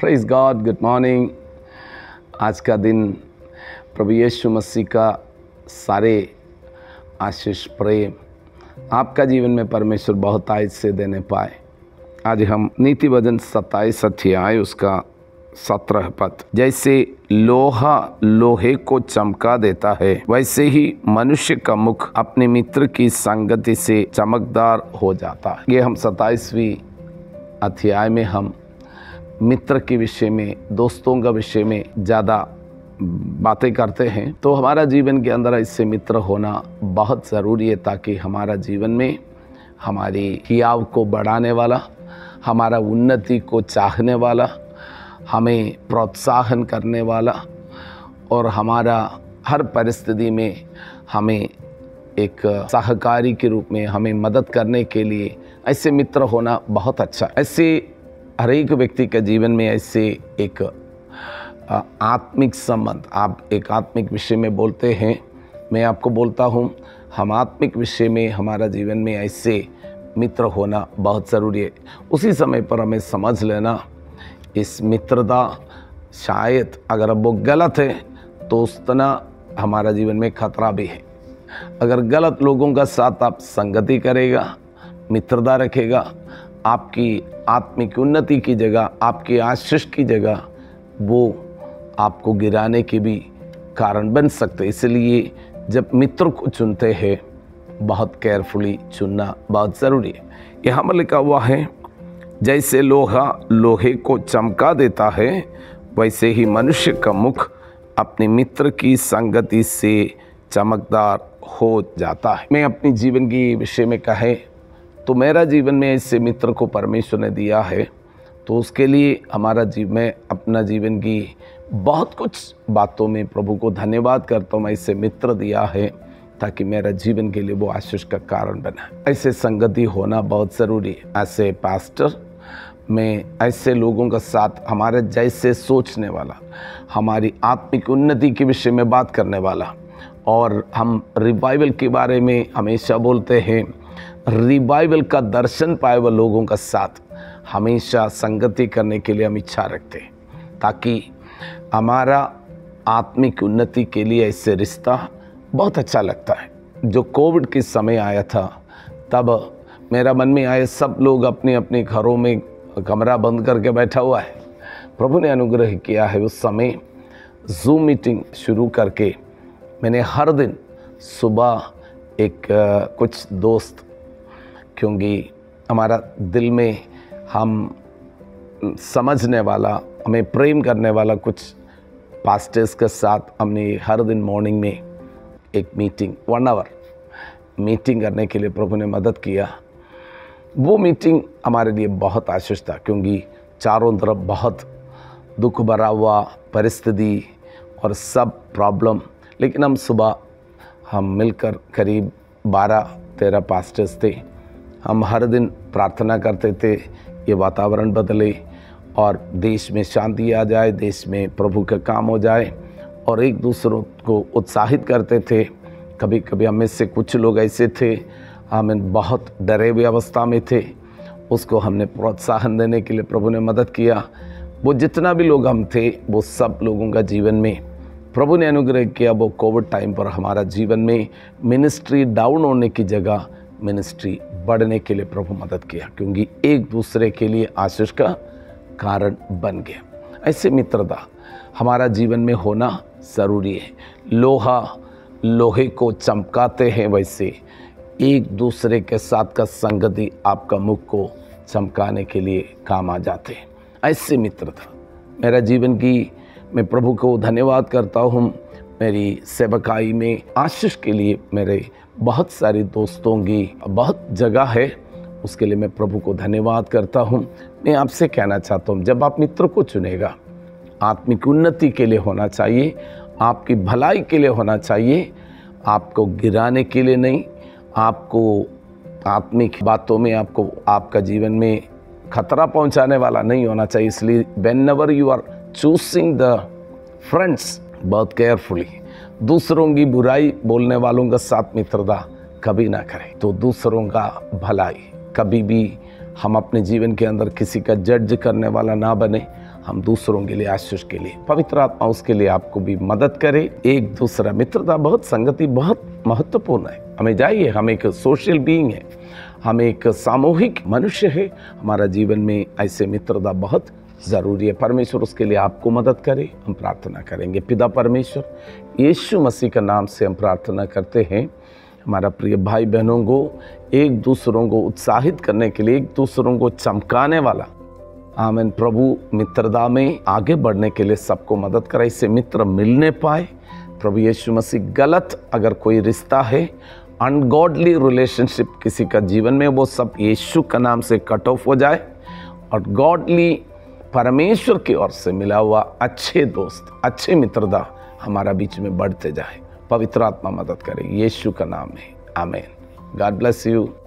Praise God, good morning. आज का दिन प्रभु यीशु मसीह का सारे आशीष प्रेम आपका जीवन में परमेश्वर बहुत आयत से देने पाए। आज हम नीति वचन 27 अध्याय उसका 17 पद। जैसे लोहा लोहे को चमका देता है, वैसे ही मनुष्य का मुख अपने मित्र की संगति से चमकदार हो जाता है। ये हम 27वीं अध्याय में हम मित्र के विषय में, दोस्तों का विषय में ज़्यादा बातें करते हैं। तो हमारा जीवन के अंदर ऐसे मित्र होना बहुत ज़रूरी है, ताकि हमारा जीवन में हमारी हियाव को बढ़ाने वाला, हमारा उन्नति को चाहने वाला, हमें प्रोत्साहन करने वाला और हमारा हर परिस्थिति में हमें एक सहकारी के रूप में हमें मदद करने के लिए ऐसे मित्र होना बहुत अच्छा। ऐसे हर एक व्यक्ति के जीवन में ऐसे एक आत्मिक संबंध, आप एक आत्मिक विषय में बोलते हैं, मैं आपको बोलता हूँ, हम आत्मिक विषय में हमारा जीवन में ऐसे मित्र होना बहुत ज़रूरी है। उसी समय पर हमें समझ लेना, इस मित्रता शायद अगर अब वो गलत है तो उस तरह हमारा जीवन में खतरा भी है। अगर गलत लोगों का साथ आप संगति करेगा, मित्रता रखेगा, आपकी आत्मिक उन्नति की जगह, आपकी आशीष की जगह वो आपको गिराने के भी कारण बन सकते। इसलिए जब मित्र को चुनते हैं बहुत केयरफुली चुनना बहुत ज़रूरी है। यहाँ पर लिखा हुआ है, जैसे लोहा लोहे को चमका देता है, वैसे ही मनुष्य का मुख अपने मित्र की संगति से चमकदार हो जाता है। मैं अपनी जीवन की विषय में कहें तो मेरा जीवन में ऐसे मित्र को परमेश्वर ने दिया है, तो उसके लिए हमारा मैं अपना जीवन की बहुत कुछ बातों में प्रभु को धन्यवाद करता हूँ। ऐसे मित्र दिया है ताकि मेरा जीवन के लिए वो आशीष का कारण बना। ऐसे संगति होना बहुत ज़रूरी है। ऐसे पास्टर में ऐसे लोगों का साथ, हमारे जैसे सोचने वाला, हमारी आत्मिक उन्नति के विषय में बात करने वाला, और हम रिवाइवल के बारे में हमेशा बोलते हैं, रिवाइवल का दर्शन पाए हुए लोगों का साथ हमेशा संगति करने के लिए हम इच्छा रखते हैं, ताकि हमारा आत्मिक उन्नति के लिए ऐसे रिश्ता बहुत अच्छा लगता है। जो कोविड के समय आया था, तब मेरा मन में आया, सब लोग अपने अपने घरों में कमरा बंद करके बैठा हुआ है। प्रभु ने अनुग्रह किया है, उस समय जूम मीटिंग शुरू करके मैंने हर दिन सुबह एक कुछ दोस्त, क्योंकि हमारा दिल में हम समझने वाला, हमें प्रेम करने वाला कुछ पास्टर्स के साथ हमने हर दिन मॉर्निंग में एक मीटिंग 1 आवर मीटिंग करने के लिए प्रभु ने मदद किया। वो मीटिंग हमारे लिए बहुत आशीष था, क्योंकि चारों तरफ बहुत दुख भरा हुआ परिस्थिति और सब प्रॉब्लम, लेकिन हम मिलकर करीब 12-13 पास्टर्स थे। हम हर दिन प्रार्थना करते थे ये वातावरण बदले और देश में शांति आ जाए, देश में प्रभु का काम हो जाए, और एक दूसरों को उत्साहित करते थे। कभी कभी हम में से कुछ लोग ऐसे थे, हम बहुत डरे हुए अवस्था में थे, उसको हमने प्रोत्साहन देने के लिए प्रभु ने मदद किया। वो जितना भी लोग हम थे, वो सब लोगों का जीवन में प्रभु ने अनुग्रह किया। वो कोविड टाइम पर हमारा जीवन में मिनिस्ट्री डाउन होने की जगह मिनिस्ट्री बढ़ने के लिए प्रभु मदद किया, क्योंकि एक दूसरे के लिए आशीष का कारण बन गया। ऐसे मित्रता हमारा जीवन में होना ज़रूरी है। लोहा लोहे को चमकाते हैं, वैसे एक दूसरे के साथ का संगति आपका मुख को चमकाने के लिए काम आ जाते हैं। ऐसे मित्रता मेरा जीवन की, मैं प्रभु को धन्यवाद करता हूँ। मेरी सेवकाई में आशीष के लिए मेरे बहुत सारे दोस्तों की बहुत जगह है, उसके लिए मैं प्रभु को धन्यवाद करता हूँ। मैं आपसे कहना चाहता हूँ, जब आप मित्र को चुनेगा, आत्मिक उन्नति के लिए होना चाहिए, आपकी भलाई के लिए होना चाहिए, आपको गिराने के लिए नहीं, आपको आत्मिक बातों में आपका जीवन में खतरा पहुँचाने वाला नहीं होना चाहिए। इसलिए whenever you are choosing the friends, बहुत केयरफुली, दूसरों की बुराई बोलने वालों का साथ मित्रता कभी ना करें। तो दूसरों का भलाई कभी भी हम अपने जीवन के अंदर किसी का जज करने वाला ना बने, हम दूसरों के लिए, आशीष के लिए, पवित्र आत्मा उसके लिए आपको भी मदद करे। एक दूसरा मित्रता, बहुत संगति बहुत महत्वपूर्ण है। हमें जाइए, हम एक सोशल बीइंग है, हम एक सामूहिक मनुष्य है, हमारा जीवन में ऐसे मित्रता बहुत ज़रूरी है। परमेश्वर उसके लिए आपको मदद करे। हम प्रार्थना करेंगे। पिता परमेश्वर, यीशु मसीह का नाम से हम प्रार्थना करते हैं, हमारा प्रिय भाई बहनों को एक दूसरों को उत्साहित करने के लिए, एक दूसरों को चमकाने वाला, आमीन प्रभु, मित्रता में आगे बढ़ने के लिए सबको मदद करे, इससे मित्र मिलने पाए। प्रभु यीशु मसीह, गलत अगर कोई रिश्ता है, अनगॉडली रिलेशनशिप किसी का जीवन में, वो सब यीशु का नाम से कट ऑफ हो जाए और गॉडली परमेश्वर की ओर से मिला हुआ अच्छे दोस्त, अच्छे मित्रता हमारा बीच में बढ़ते जाए। पवित्र आत्मा मदद करे, यीशु का नाम है, आमीन। God bless you.